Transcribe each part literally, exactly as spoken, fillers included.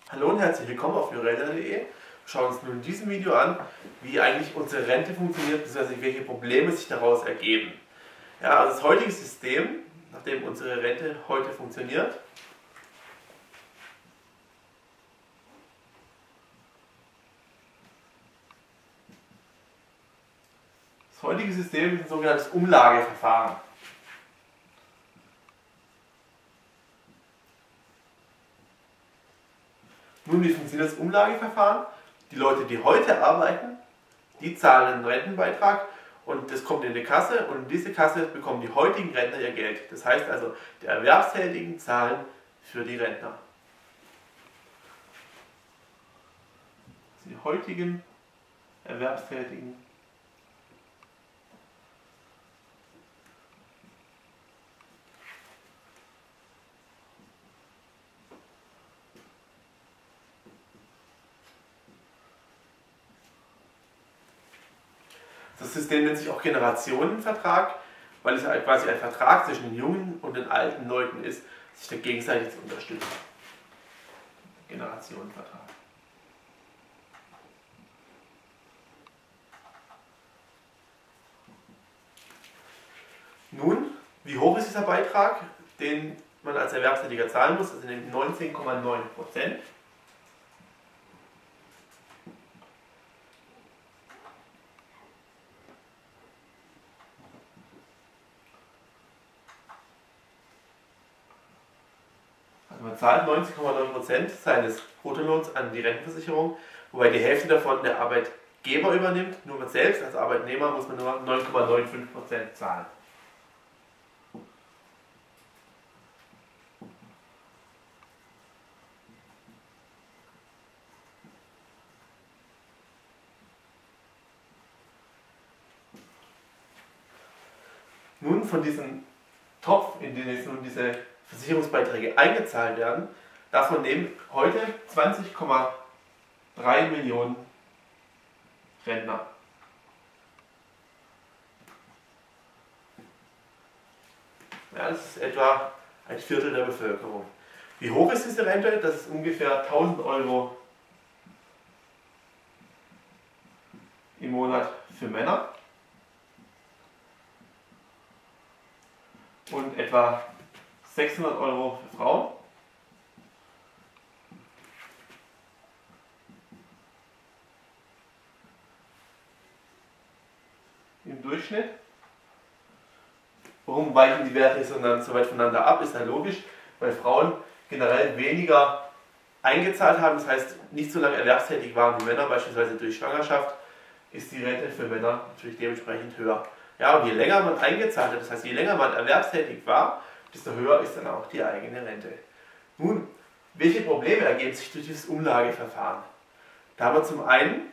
Hallo und herzlich willkommen auf jurelda punkt de. Wir schauen uns nun in diesem Video an, wie eigentlich unsere Rente funktioniert, bzw. welche Probleme sich daraus ergeben. Ja, also das heutige System, nachdem unsere Rente heute funktioniert, das heutige System ist ein sogenanntes Umlageverfahren. Nun, wie funktioniert das Umlageverfahren? Die Leute, die heute arbeiten, die zahlen einen Rentenbeitrag und das kommt in die Kasse und in diese Kasse bekommen die heutigen Rentner ihr Geld. Das heißt also, die Erwerbstätigen zahlen für die Rentner. Die heutigen Erwerbstätigen Das System nennt sich auch Generationenvertrag, weil es halt quasi ein Vertrag zwischen den jungen und den alten Leuten ist, sich da gegenseitig zu unterstützen. Generationenvertrag. Nun, wie hoch ist dieser Beitrag, den man als Erwerbstätiger zahlen muss? Das sind neunzehn Komma neun Prozent. Man zahlt neunzehn Komma neun Prozent seines Bruttolohns an die Rentenversicherung, wobei die Hälfte davon der Arbeitgeber übernimmt. Nur man selbst als Arbeitnehmer muss man nur neun Komma fünfundneunzig Prozent zahlen. Nun, von diesem Topf, in den jetzt nun diese Versicherungsbeiträge eingezahlt werden, davon nehmen heute zwanzig Komma drei Millionen Rentner. Ja, das ist etwa ein Viertel der Bevölkerung. Wie hoch ist diese Rente? Das ist ungefähr tausend Euro im Monat für Männer und etwa sechshundert Euro für Frauen. Im Durchschnitt. Warum weichen die Werte so weit voneinander ab? Ist ja logisch, weil Frauen generell weniger eingezahlt haben, das heißt nicht so lange erwerbstätig waren wie Männer, beispielsweise durch Schwangerschaft, ist die Rente für Männer natürlich dementsprechend höher. Ja, und je länger man eingezahlt hat, das heißt je länger man erwerbstätig war, desto höher ist dann auch die eigene Rente. Nun, welche Probleme ergeben sich durch dieses Umlageverfahren? Da haben wir zum einen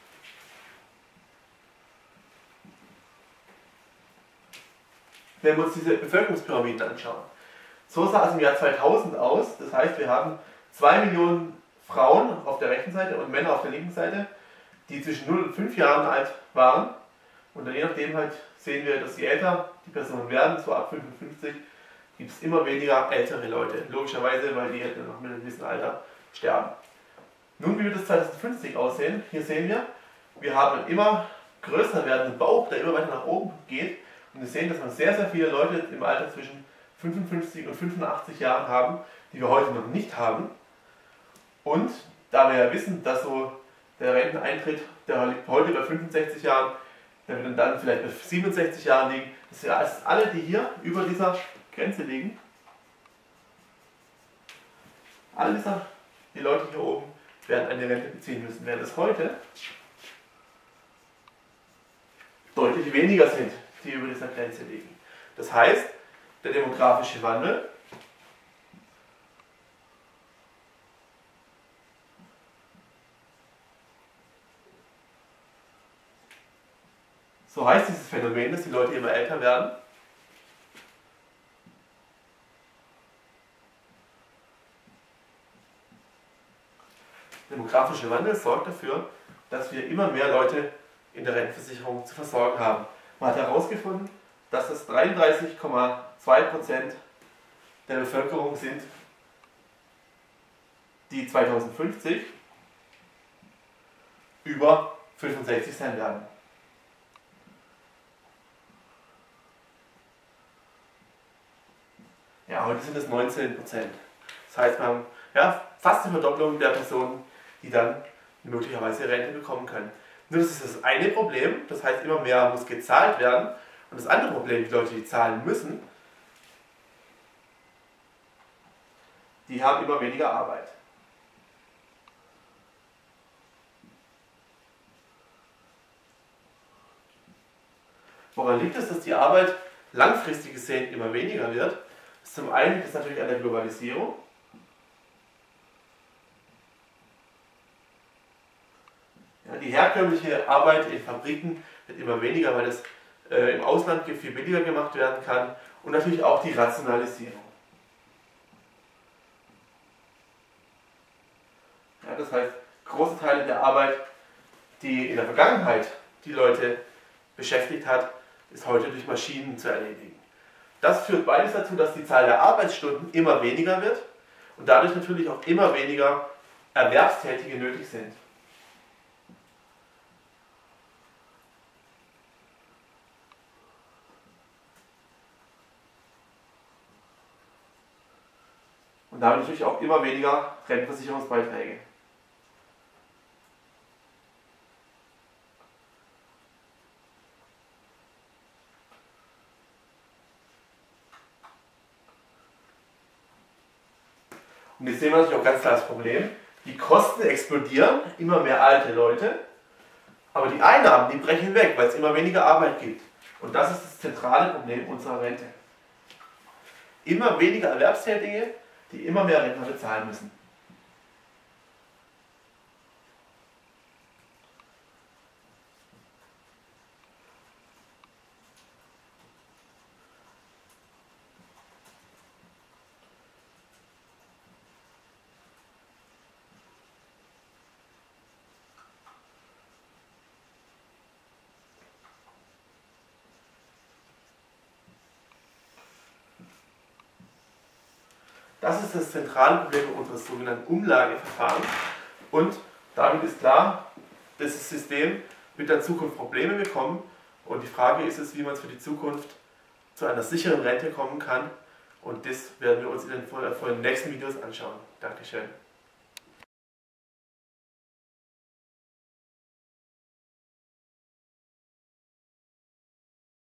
wenn wir uns diese Bevölkerungspyramiden anschauen. So sah es im Jahr zweitausend aus, das heißt wir haben zwei Millionen Frauen auf der rechten Seite und Männer auf der linken Seite, die zwischen null und fünf Jahren alt waren. Und dann je nachdem halt sehen wir, dass je älter die Personen werden, so ab fünfundfünfzig, gibt es immer weniger ältere Leute. Logischerweise, weil die halt noch mit einem gewissen Alter sterben. Nun, wie wird das zweitausendfünfzig aussehen? Hier sehen wir, wir haben einen immer größer werdenden Bauch, der immer weiter nach oben geht. Und wir sehen, dass wir sehr, sehr viele Leute im Alter zwischen fünfundfünfzig und fünfundachtzig Jahren haben, die wir heute noch nicht haben. Und da wir ja wissen, dass so der Renteneintritt, der liegt heute bei fünfundsechzig Jahren, der wird dann vielleicht bei siebenundsechzig Jahren liegen. Das heißt, alle, die hier über dieser Grenze liegen, alle dieser, die Leute hier oben werden eine Rente beziehen müssen, während es heute deutlich weniger sind, die über dieser Grenze liegen. Das heißt, der demografische Wandel so heißt dieses Phänomen, dass die Leute immer älter werden. Der demografische Wandel sorgt dafür, dass wir immer mehr Leute in der Rentenversicherung zu versorgen haben. Man hat herausgefunden, dass es dreiunddreißig Komma zwei Prozent der Bevölkerung sind, die zweitausendfünfzig über fünfundsechzig Cent werden. Ja, heute sind es neunzehn Prozent. Das heißt, wir haben ja, fast eine Verdopplung der Personen, die dann möglicherweise Rente bekommen können. Nur das ist das eine Problem, das heißt, immer mehr muss gezahlt werden. Und das andere Problem, die Leute, die zahlen müssen, die haben immer weniger Arbeit. Woran liegt es, dass die Arbeit langfristig gesehen immer weniger wird? Zum einen liegt es natürlich an der Globalisierung. Ja, die herkömmliche Arbeit in Fabriken wird immer weniger, weil es äh, im Ausland viel billiger gemacht werden kann. Und natürlich auch die Rationalisierung. Ja, das heißt, große Teile der Arbeit, die in der Vergangenheit die Leute beschäftigt hat, ist heute durch Maschinen zu erledigen. Das führt beides dazu, dass die Zahl der Arbeitsstunden immer weniger wird und dadurch natürlich auch immer weniger Erwerbstätige nötig sind. Und damit natürlich auch immer weniger Rentenversicherungsbeiträge. Und jetzt sehen wir natürlich auch ganz klar das Problem, die Kosten explodieren, immer mehr alte Leute, aber die Einnahmen, die brechen weg, weil es immer weniger Arbeit gibt. Und das ist das zentrale Problem unserer Rente. Immer weniger Erwerbstätige, die immer mehr Rentner bezahlen müssen. Das ist das zentrale Problem unseres sogenannten Umlageverfahrens. Und damit ist klar, dass das System wird in Zukunft Probleme bekommen. Und die Frage ist es, wie man es für die Zukunft zu einer sicheren Rente kommen kann. Und das werden wir uns in den, in den nächsten Videos anschauen. Dankeschön.